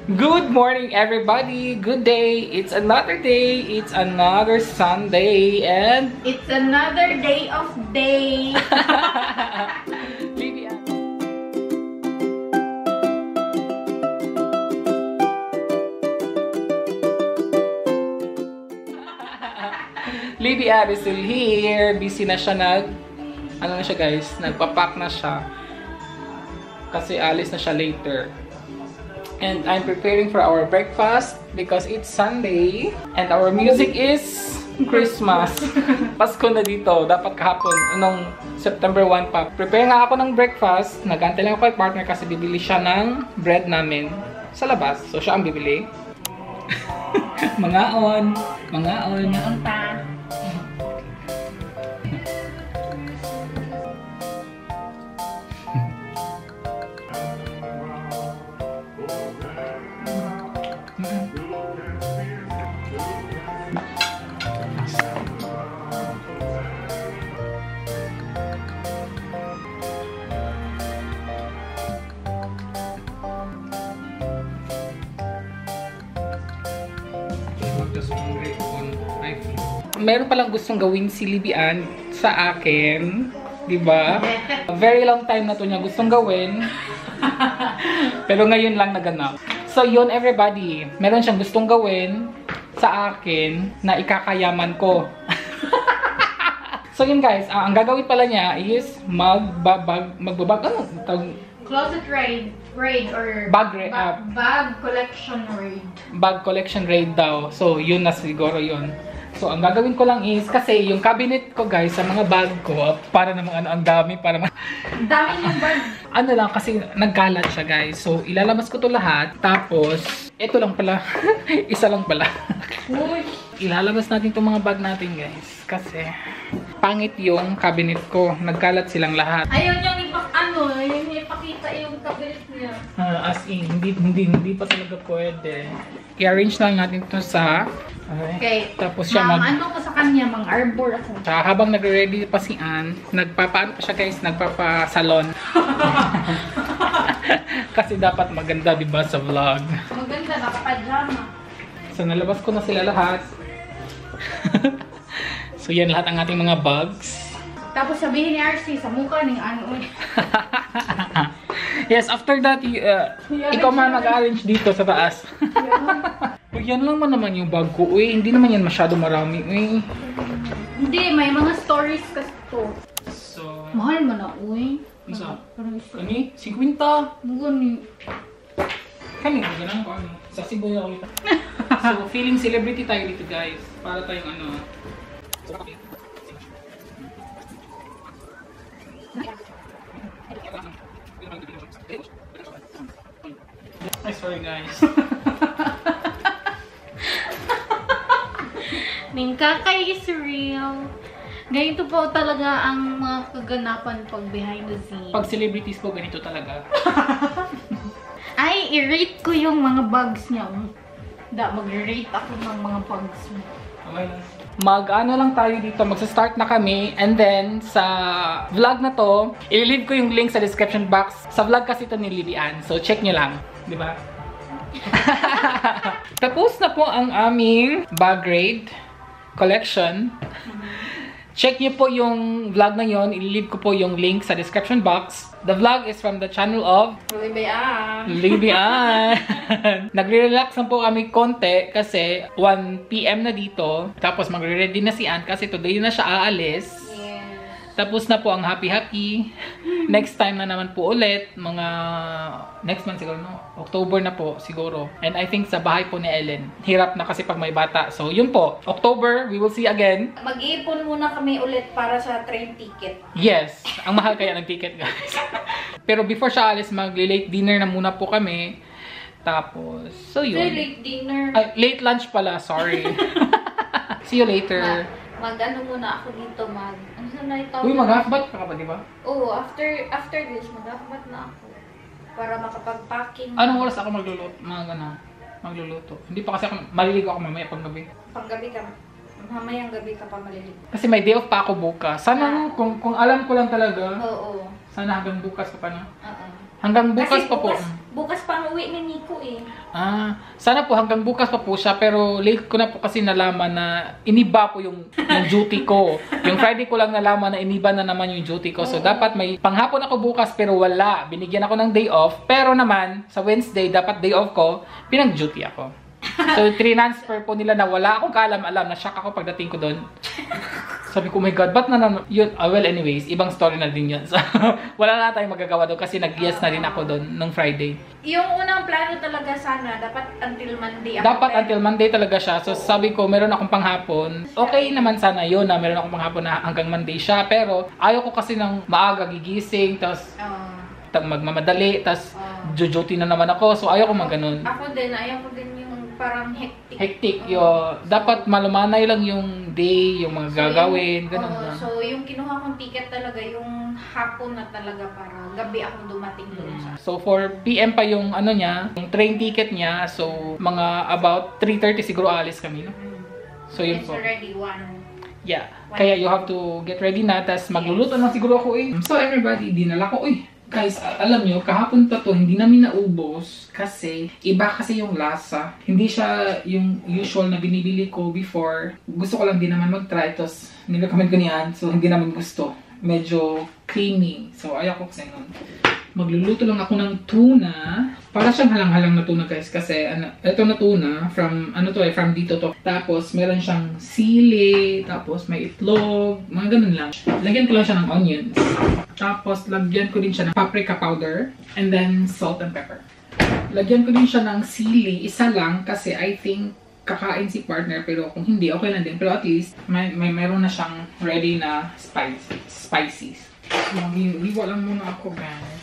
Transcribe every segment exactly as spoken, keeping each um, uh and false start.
Good morning, everybody. Good day. It's another day. It's another Sunday, and it's another day of day. Libby, Libby Ab is still here. Busy na siya nag ano na siya, guys? Nagpapack na siya kasi alis na siya later. And I'm preparing for our breakfast because it's Sunday and our music is Christmas. Pasko na dito. Dapat kahapon, anong September first pa. Prepare nga ako ng breakfast. Nag-antay lang ako kay partner kasi bibili siya ng bread namin sa labas. So siya ang bibili. Mangaon. Mangaon. Mangaon pa. Meron palang gustong gawin si Libby Ann sa akin, di ba? Very long time na to niya gustong gawin. Pero ngayon lang naganap. So yun, everybody, meron siyang gustong gawin sa akin na ikakayaman ko. So yun, guys, uh, ang gagawin pala niya is magbabag, magbabag, ano? Tawag, closet raid, raid or bag, ra ba uh, bag collection raid. Bag collection raid daw. So yun na siguro yun. So, ang gagawin ko lang is, kasi yung cabinet ko, guys, sa mga bag ko, para namang ano, ang dami, para ma... Ang dami yung bag. Ano lang, kasi nagkalat siya, guys. So, ilalabas ko to lahat. Tapos, ito lang pala. Isa lang pala. Uy. Ilalabas natin itong mga bag natin, guys. Kasi, pangit yung cabinet ko. Nagkalat silang lahat. Ayun yung ipak, ano, yung ipakita yung cabinet niya. Uh, as in, hindi, hindi, hindi pa talaga pwede. I-arrange lang natin ito sa... Okay. Okay. Tapos siya mag... ano ko sa kanya, mang arbor ako. Sa habang nagre-ready pa si Ann, nagpapaano pa siya, guys, nagpapa-salon. Kasi dapat maganda, diba, sa vlog. Maganda, nakapajama. So, nalabas ko na sila lahat. So, yan lahat ang ating mga bags. Tapos sabihin ni R C, sa mukha ng ano. Yes, after that, uh, ikaw man mag-arrange dito sa taas. Oh, yan lang man naman yung bag ko. Uy, hindi naman yan masyado marami. Uy. Hindi, may mga stories kasi to. So, mahal mo na, uy. isa. Kani? fifty? Gani. Kani, ganun ko ano. Sa Cebu na ulit. So, feeling celebrity tayo dito, guys. Para tayong ano. Ay, sorry, guys. Ningkakay is real. Ganito po talaga ang mga kaganapan pag behind the scenes. Pag celebrities po, ganito talaga. Ay, i-rate ko yung mga bags niya. Da, mag-rate ako ng mga bags mo. Okay lang. Mag-ano lang tayo dito, magsa-start na kami, and then sa vlog na to, i-leave ko yung link sa description box. Sa vlog kasi ito ni Libby Ann, so check nyo lang, di ba? Tapos na po ang aming bag raid collection. Check nyo po yung vlog na yon, i-leave ko po yung link sa description box. The vlog is from the channel of Libby Ann. Libby Ann. Nagre-relax lang po kami konti kasi one P M na dito. Tapos magre-ready na si Ann kasi today na siya aalis. Tapos na po ang happy-happy. Next time na naman po ulit. Mga next month siguro, no? October na po siguro. And I think sa bahay po ni Ellen. Hirap na kasi pag may bata. So yun po. October, we will see again. Mag-iipon muna kami ulit para sa train ticket. Yes. Ang mahal kaya ng ticket, guys. Pero before siya alis, mag-late dinner na muna po kami. Tapos, so yun. Late dinner. Ay, late lunch pala. Sorry. See you later. Mag-ano muna ako dito, mag... Ano sa na ito? Uy, mag-half-bat ka ba, di ba? Oo, after after this, mag-half-bat na ako. Para makapag-packing. Anong oras ako magluluto? Mga gana, magluluto. Hindi pa kasi ako, maliligo ako mamaya pag gabi. Pag gabi ka, mamayang gabi ka pa maliligo. Kasi may day off pa ako bukas. Sana, ah. kung, kung alam ko lang talaga, oo. Sana hanggang bukas pa pa na. Oo. Hanggang bukas kasi pa po. Bukas, bukas pa ang uwi ni Nico eh. Ah, sana po hanggang bukas pa po siya, pero late ko na po kasi nalaman na iniba po yung, yung duty ko. Yung Friday ko lang nalaman na iniba na naman yung duty ko. So, dapat may panghapon ako bukas pero wala. Binigyan ako ng day off. Pero naman, sa Wednesday, dapat day off ko, pinag-duty ako. So, transfer po nila na wala akong kaalam-alam. Na-shock ako pagdating ko doon. Sabi ko, oh my God, ba't na naman? Yun, uh, well, anyways, ibang story na din yun. So, wala na tayong magagawa doon kasi nag-yes na rin ako doon nung Friday. Yung unang plano talaga sana, dapat until Monday. Dapat until Monday talaga siya. So, sabi ko, meron akong panghapon. Okay naman sana yun na meron akong panghapon na hanggang Monday siya. Pero, ayaw ko kasi ng maaga gigising, tapos Uh, magmamadali, tapos uh, jujuti na naman ako. So, ayaw ko mag ganun. ako din, ayaw ko din yung parang hectic. Hectic yo. Dapat malumanay lang yung day, yung mga gagawin, ganun Oo, lang. so, yung kinuha kong ticket talaga, yung hapon na talaga para gabi ako dumating doon sa... So, for P M pa yung ano niya, yung train ticket niya. So, mga about three thirty siguro alis kami, no? So, yun It's po. already one. Yeah. Kaya you have to get ready na. Tapos magluluto na siguro ako eh. So everybody, dinala ko. Uy, guys, alam nyo, kahapon pa to, hindi namin naubos. Kasi, iba kasi yung lasa. Hindi siya yung usual na binibili ko before. Gusto ko lang din naman mag-try. Tapos, nilakamit ko niyan. So, hindi namin gusto. Medyo creamy. So, ayaw ko kasi nun. Magluluto lang ako ng tuna. Para siyang halang-halang na tuna, guys. Kasi, ano, ito na tuna, from, ano to eh, from dito to. Tapos, meron siyang sili, tapos may itlog, mga ganun lang. Lagyan ko lang siya ng onions. Tapos, lagyan ko din siya ng paprika powder, and then salt and pepper. Lagyan ko din siya ng sili, isa lang, kasi I think kakain si partner, pero kung hindi, okay lang din. Pero at least, may, may meron na siyang ready na spice, spices. Mag-iwa lang muna ako, guys.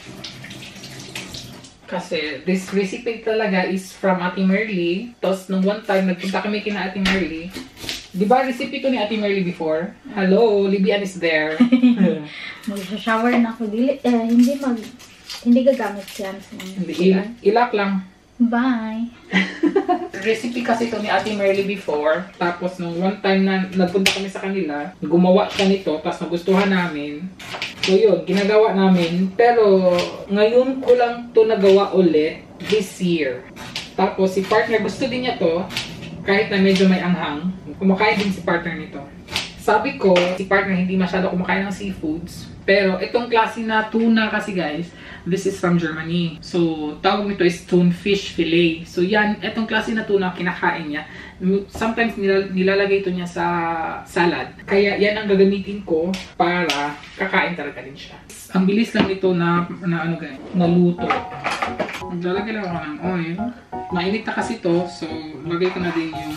Kasi this recipe talaga is from Ate Merly. Tapos nung one time, nagpunta kami kina Ate Merly. Di ba recipe to ni Ate Merly before? Hello, Libyan is there. Mag-shower na ako. Dili, eh, hindi mag... Hindi gagamit siya. Hindi, il- ilak lang. Bye! Recipe kasi to ni Ate Merly before. Tapos nung one time na nagpunta kami sa kanila, gumawa siya nito, tapos nagustuhan namin. So yun, ginagawa namin. Pero ngayon ko lang to nagawa ulit this year. Tapos si partner, gusto din niya to. Kahit na medyo may anghang. Kumakain din si partner nito. Sabi ko, si partner hindi masyado kumakain ng seafoods. Pero itong klase na tuna kasi guys, this is from Germany. So, tawag nito is stonefish fillet. So, yan, itong klase na tuna kinakain niya. Sometimes nilal nilalagay ito niya sa salad. Kaya yan ang gagamitin ko para kakain talaga din siya. Ang bilis lang nito na, na ano guys, naluto. Maglalagay lang ako ng oil. Mainit na kasi to, so lagay ko na din yung...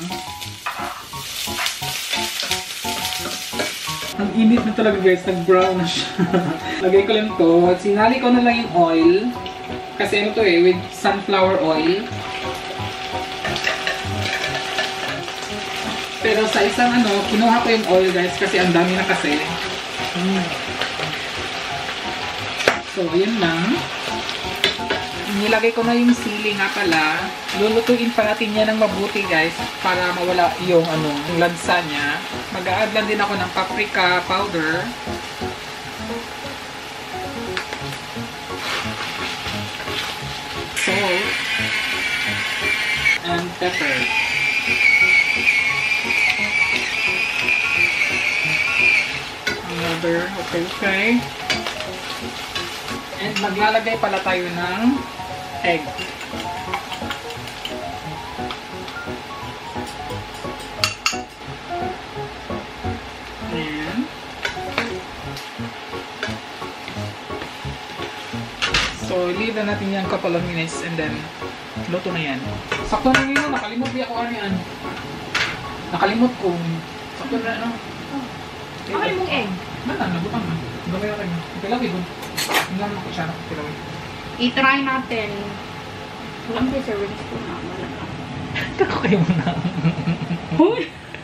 Ang init na talaga guys, nag-brown na siya. Lagay ko lang to. At sinali ko na lang yung oil. Kasi ano to eh, with sunflower oil. Pero sa isang ano, kinuha ko yung oil guys kasi ang dami na kasi. Hmm. So, yun lang. Nilagay ko na yung sili nga pala. Lulutuin pa natin yan ng mabuti guys para mawala yung ano, yung lansa niya. Mag-a-add lang din ako ng paprika powder. Salt. And pepper. Another, okay, okay. And maglalagay pala tayo ng egg. Ayan. So, leave na natin yan couple of minutes and then luto na yan. Sakto na yun, nakalimot di ako ano yan. Nakalimot ko. Sakto na ano. Okay mong egg. Mana, nabutang na. Gawin na kayo. Pilawin ko. Hindi naman ako siya. Pilawin. I-try natin. Walang preservatives ko na. Malaka. Kako kayo muna. Huy!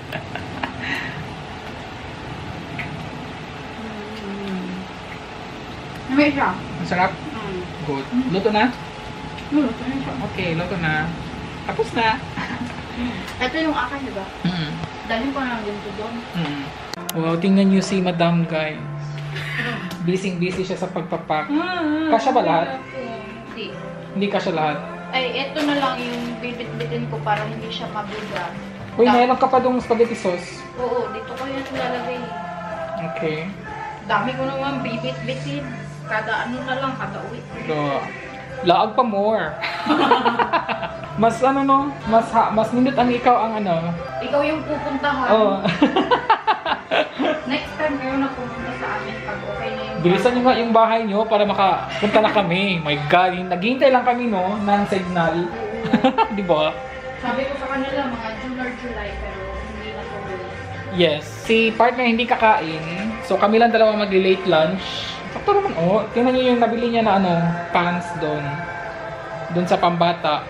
Namay siya. Ang sarap. Mm. Good. Luto na? Luto na siya. Okay, luto na. Tapos na. Ito yung akin, di ba? Mm. Dalhin ko na lang ganito doon. Mm. Wow, tingnan niyo si Madam guys. Busy-busy siya sa pagpapak. Kasya ba lahat? Hindi. Hindi ka siya lahat. Ay, eto na lang yung bibit-bitin ko para hindi siya mabubra. Uy, Da- meron ka pa dong spaghetti sauce. Oo, dito ko yan lalagay. Okay. Dami ko naman bibit-bitin. Kada ano na lang, kada uwi. So, laag pa more. Mas ano no, mas ha, mas nindot ang ikaw ang ano. Ikaw yung pupuntahan. Oh. Next time kayo na pupunta sa amin pag okay na yung... Bilisan niyo nga yung bahay niyo para makapunta na kami. My God, naghihintay lang kami no ng signal. Di ba? Sabi ko sa kanila, mga June or July, pero hindi na tuloy. Yes. Si partner hindi kakain. So kami lang dalawa magli-late lunch. Sakto naman oh. Tingnan niyo yung nabili niya na ano, pants doon. Doon sa pambata.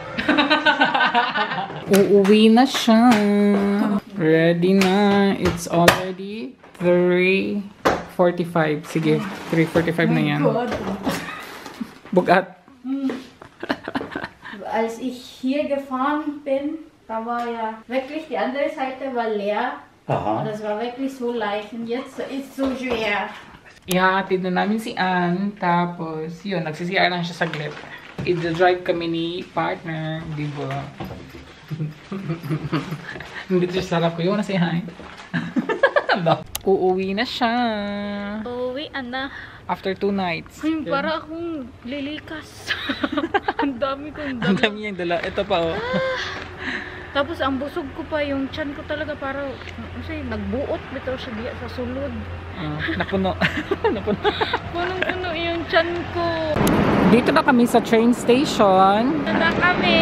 Uuwi na siya. Ready na. It's already three forty-five. Sige, three forty-five na yan. Bugat. Als ich hier gefahren bin, da war ja wirklich die andere Seite war leer. Aha. Und das war wirklich so leicht. Und jetzt ist es so schwer. Ihahatid na namin si Ann. Tapos, yun, nagsi-C R lang siya saglit. I-drive kami ni partner. Di ba? Hindi siya sarap ko. Yung na say hi. Uuwi na siya. Uwi, ana. After two nights. Ay, para akong lilikas. Ang dami kong Ang dala. dami niyang dala. Ito pa oh. Tapos ang busog ko pa, yung chan ko talaga para, kasi nagbuot bitaw siya diya sa sulod. Uh, napuno. Napuno. Punong-puno yung chan ko. Dito na kami sa train station. Na kami.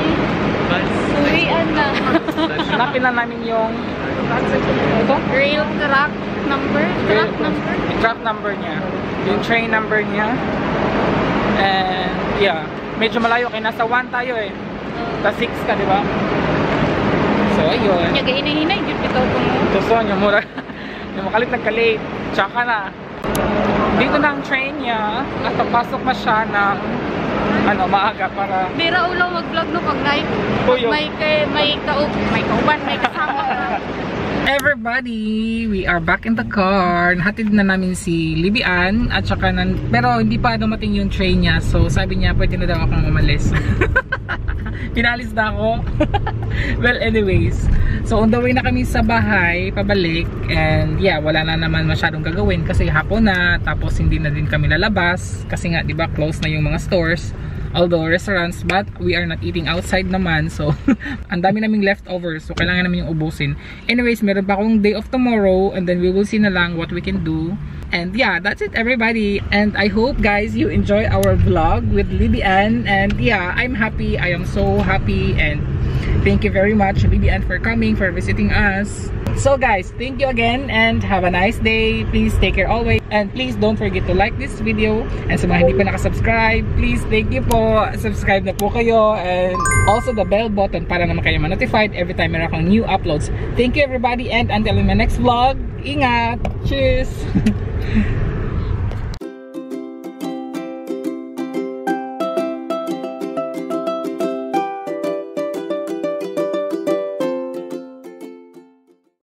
Uwian na. Hanapin na namin yung ito? Rail track number. Track number. Yung track number niya. Yung train number niya. And yeah, medyo malayo kaya nasa one tayo eh. Ta six ka, di ba? So ayun. Nya gahinay-hinay jud bitaw ko mo. Gusto niya mura. Yung makalit nagka-late. Tsaka na. Dito na ang train niya. At papasok na siya ng ano, maaga para Bira ulaw mag-vlog no pag night. Kuyo. May kay may kaub, may kauban, may kasama ka. everybody, we are back in the car. Nahatid na namin si Libby Ann at saka nan pero hindi pa dumating yung train niya. So sabi niya pwede na daw akong umalis. Pinalis na ako. Well, anyways. So on the way na kami sa bahay, pabalik. And yeah, wala na naman masyadong gagawin kasi hapon na. Tapos hindi na din kami lalabas. Kasi nga, di ba, close na yung mga stores. Although restaurants, but we are not eating outside naman. So, ang dami naming leftovers. So, kailangan namin yung ubusin. Anyways, meron pa akong day off tomorrow. And then we will see na lang what we can do. And yeah, that's it everybody. And I hope guys you enjoy our vlog with Libby Ann. And yeah, I'm happy. I am so happy. And thank you very much Libby Ann for coming, for visiting us. So guys, thank you again and have a nice day. Please take care always. And please don't forget to like this video. And sa mga hindi pa nakasubscribe, please thank you po. Subscribe na po kayo. And also the bell button para naman kayo ma-notified every time meron akong new uploads. Thank you everybody and until in my next vlog, ingat! Cheers!